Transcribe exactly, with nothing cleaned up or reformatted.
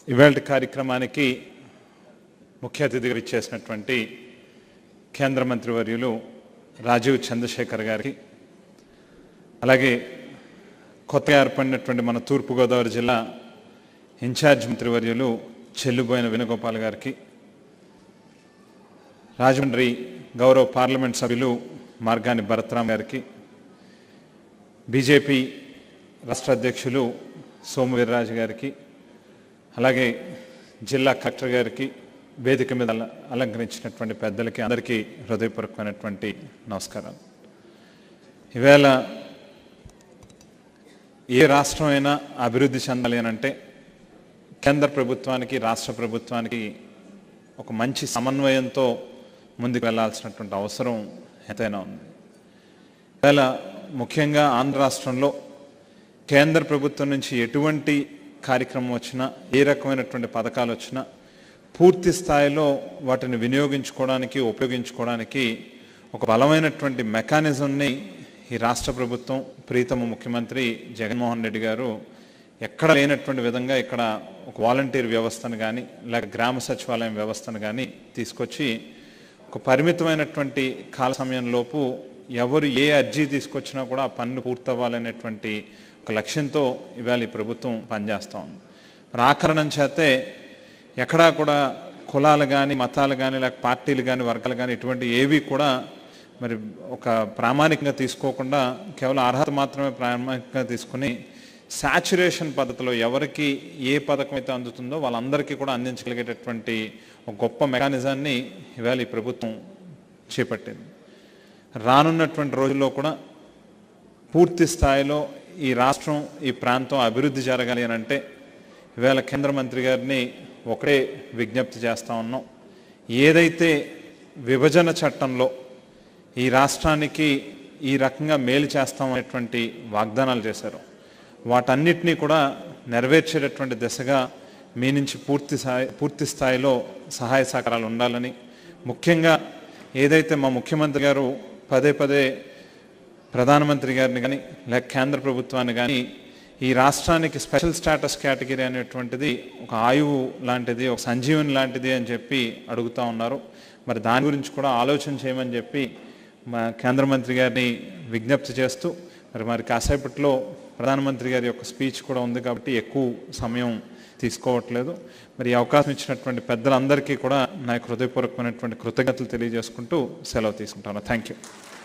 ఇవాల్టి కార్యక్రమానికి ముఖ్య అతిథిగా ఇచ్చేసినటువంటి కేంద్ర మంత్రి వర్యులు రాజీవ్ చంద్రశేఖర్ గారికి, అలాగే కొత్తగా ఏర్పడినటువంటి మన తూర్పుగోదావరి జిల్లా ఇన్ఛార్జ్ మంత్రివర్యులు చెల్లుబోయిన వేణుగోపాల్ గారికి, రాజమండ్రి గౌరవ పార్లమెంట్ సభ్యులు మార్గాని భరత్రామ్ గారికి, బీజేపీ రాష్ట్ర అధ్యక్షులు సోము వీర్రాజు గారికి, అలాగే జిల్లా కలెక్టర్ గారికి, వేదిక మీద అలంకరించినటువంటి పెద్దలకి అందరికీ హృదయపూర్వకమైనటువంటి నమస్కారాలు. ఈవేళ ఏ రాష్ట్రం అయినా అభివృద్ధి చెందాలి అని అంటే కేంద్ర ప్రభుత్వానికి రాష్ట్ర ప్రభుత్వానికి ఒక మంచి సమన్వయంతో ముందుకు వెళ్లాల్సినటువంటి అవసరం ఎంతైనా ఉంది. ఈవేళ ముఖ్యంగా ఆంధ్ర రాష్ట్రంలో కేంద్ర ప్రభుత్వం నుంచి ఎటువంటి కార్యక్రమం వచ్చినా, ఏ రకమైనటువంటి పథకాలు వచ్చినా పూర్తి స్థాయిలో వాటిని వినియోగించుకోవడానికి, ఉపయోగించుకోవడానికి ఒక బలమైనటువంటి మెకానిజంని ఈ రాష్ట్ర ప్రభుత్వం, ప్రీతమ ముఖ్యమంత్రి జగన్మోహన్ రెడ్డి గారు ఎక్కడ లేనటువంటి విధంగా ఇక్కడ ఒక వాలంటీర్ వ్యవస్థను కానీ, లేక గ్రామ సచివాలయం వ్యవస్థను కానీ తీసుకొచ్చి ఒక పరిమితమైనటువంటి కాల సమయంలోపు ఎవరు ఏ అర్జీ తీసుకొచ్చినా కూడా ఆ పనులు పూర్తవ్వాలనేటువంటి ఒక లక్ష్యంతో ఇవాళ ఈ ప్రభుత్వం పనిచేస్తూ ఉంది. మరి ఆ కారణం చేతే ఎక్కడా కూడా కులాలు కానీ, మతాలు కానీ, లేక పార్టీలు కానీ, వర్గాలు కానీ ఇటువంటి ఏవి కూడా మరి ఒక ప్రామాణికంగా తీసుకోకుండా కేవలం అర్హత మాత్రమే ప్రామాణికంగా తీసుకుని సాచురేషన్ పద్ధతిలో ఎవరికి ఏ పథకం అయితే అందుతుందో వాళ్ళందరికీ కూడా అందించగలిగేటటువంటి ఒక గొప్ప మెకానిజాన్ని ఇవాళ ఈ ప్రభుత్వం చేపట్టింది. రానున్నటువంటి రోజుల్లో కూడా పూర్తి స్థాయిలో ఈ రాష్ట్రం, ఈ ప్రాంతం అభివృద్ధి జరగాలి అని అంటే ఇవాళ కేంద్ర మంత్రి గారిని ఒకటే విజ్ఞప్తి చేస్తూ ఉన్నాం. ఏదైతే విభజన చట్టంలో ఈ రాష్ట్రానికి ఈ రకంగా మేలు చేస్తామనేటువంటి వాగ్దానాలు చేశారో వాటన్నిటినీ కూడా నెరవేర్చేటటువంటి దిశగా మీ నుంచి పూర్తి స్థాయి పూర్తి స్థాయిలో సహాయ సహకారాలు ఉండాలని, ముఖ్యంగా ఏదైతే మా ముఖ్యమంత్రి గారు పదే పదే ప్రధానమంత్రి గారిని కానీ లేక కేంద్ర ప్రభుత్వాన్ని కానీ ఈ రాష్ట్రానికి స్పెషల్ స్టేటస్ కేటగిరీ అనేటువంటిది ఒక ఆయువు లాంటిది, ఒక సంజీవని లాంటిది అని చెప్పి అడుగుతూ ఉన్నారు. మరి దాని గురించి కూడా ఆలోచన చేయమని చెప్పి మా కేంద్ర మంత్రి గారిని విజ్ఞప్తి చేస్తూ, మరి మరి కాసేపట్లో ప్రధానమంత్రి గారి యొక్క స్పీచ్ కూడా ఉంది కాబట్టి ఎక్కువ సమయం తీసుకోవట్లేదు. మరి ఈ అవకాశం ఇచ్చినటువంటి పెద్దలందరికీ కూడా నా యొక్క హృదయపూర్వకమైనటువంటి కృతజ్ఞతలు తెలియజేసుకుంటూ సెలవు తీసుకుంటాను. Thank you.